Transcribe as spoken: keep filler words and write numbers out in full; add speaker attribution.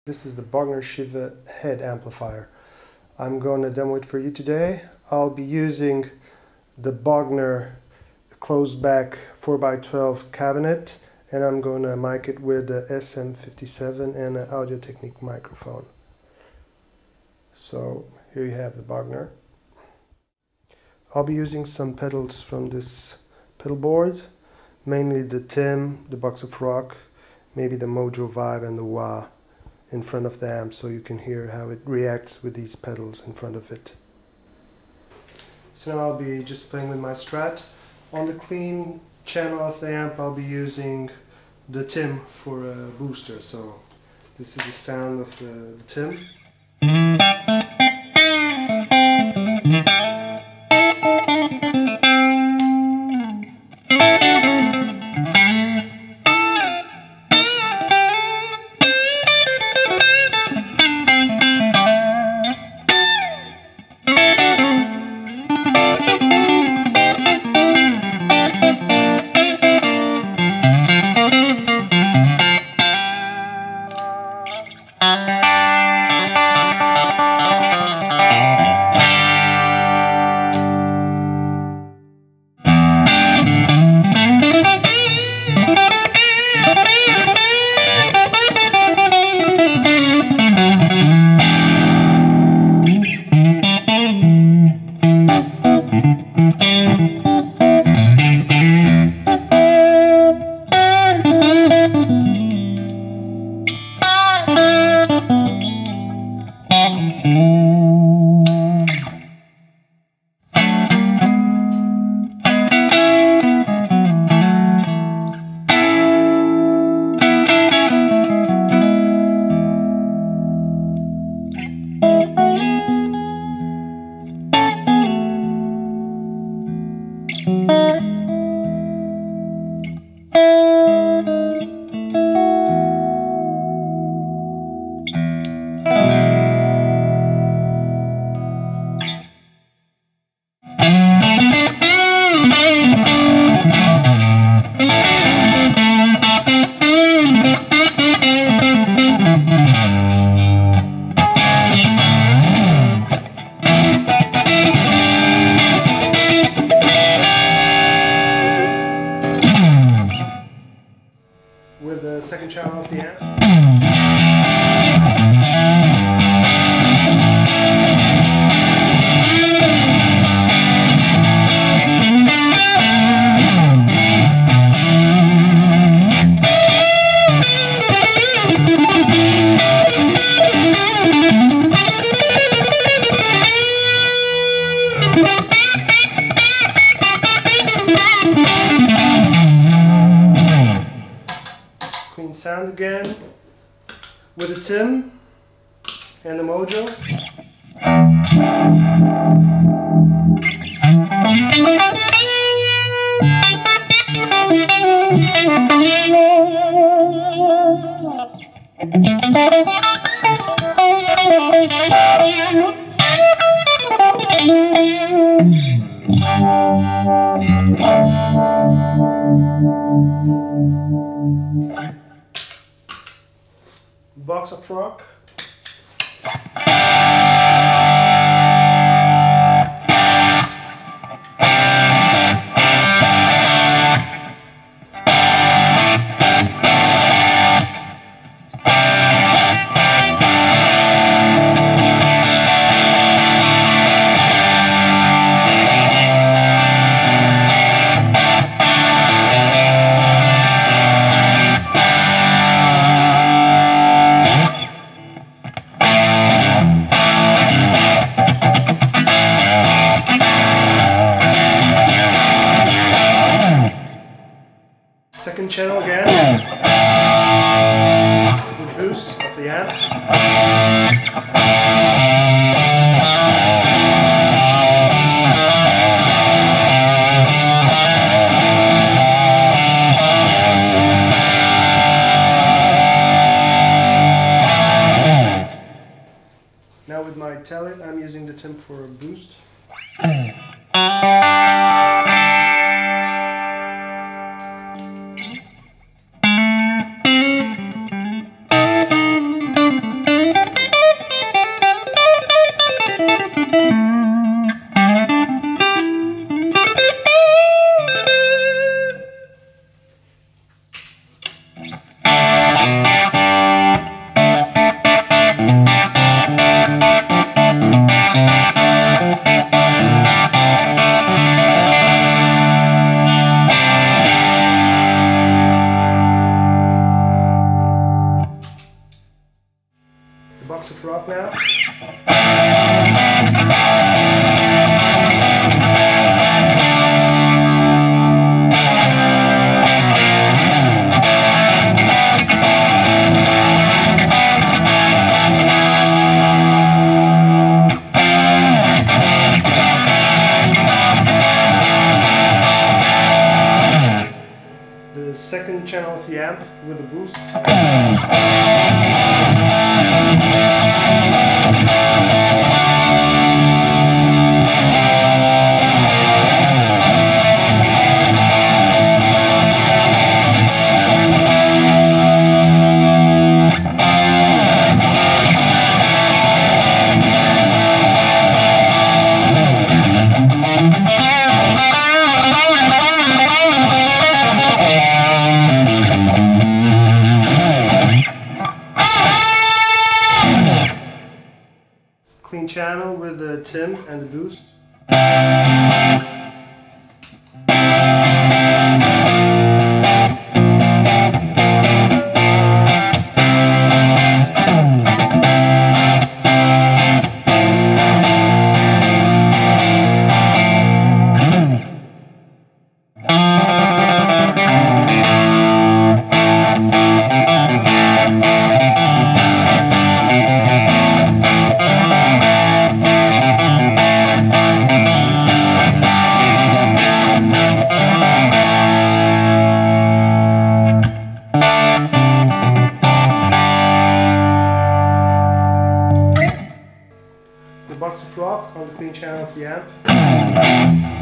Speaker 1: This is the Bogner Shiva head amplifier. I'm going to demo it for you today. I'll be using the Bogner closed back four by twelve cabinet, and I'm going to mic it with the S M fifty-seven and an Audio Technique microphone. So here you have the Bogner. I'll be using some pedals from this pedal board, mainly the Tim, the Box of Rock, maybe the Mojo Vibe and the Wah in front of the amp, so you can hear how it reacts with these pedals in front of it. So now I'll be just playing with my Strat. On the clean channel of the amp, I'll be using the Tim for a booster. So this is the sound of the, the Tim. With the second channel of the amp. Clean sound again with the Tim and the Mojo. Box of Rock. Second channel again with boost of the amp. Now with my Telit, I'm using the Tim for a boost. The box of rock now. The second channel of the amp with the boost. Clean channel with the Tim and the boost. The box of rock on the clean channel of the amp.